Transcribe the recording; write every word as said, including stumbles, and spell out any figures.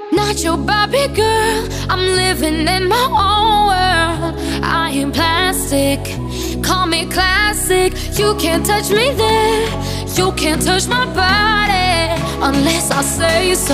Not your Barbie girl, I'm living in my own world. I ain't plastic, call me classic. You can't touch me there, you can't touch my body unless I say so.